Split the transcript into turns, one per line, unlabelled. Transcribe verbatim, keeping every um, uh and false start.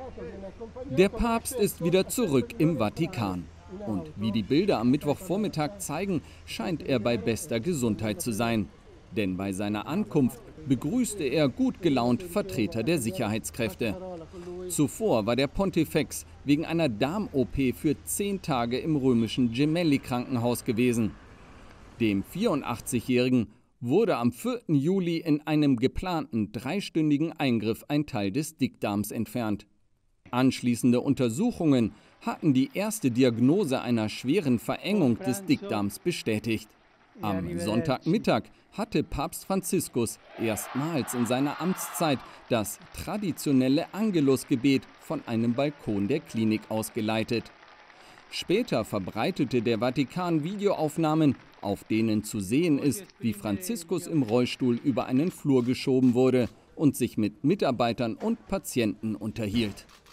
Der Papst ist wieder zurück im Vatikan. Und wie die Bilder am Mittwochvormittag zeigen, scheint er bei bester Gesundheit zu sein. Denn bei seiner Ankunft begrüßte er gut gelaunt Vertreter der Sicherheitskräfte. Zuvor war der Pontifex wegen einer Darm-O P für zehn Tage im römischen Gemelli-Krankenhaus gewesen. Dem vierundachtzigjährigen wurde am vierten Juli in einem geplanten dreistündigen Eingriff ein Teil des Dickdarms entfernt. Anschließende Untersuchungen hatten die erste Diagnose einer schweren Verengung des Dickdarms bestätigt. Am Sonntagmittag hatte Papst Franziskus erstmals in seiner Amtszeit das traditionelle Angelusgebet von einem Balkon der Klinik aus geleitet. Später verbreitete der Vatikan Videoaufnahmen, auf denen zu sehen ist, wie Franziskus im Rollstuhl über einen Flur geschoben wurde und sich mit Mitarbeitern und Patienten unterhielt.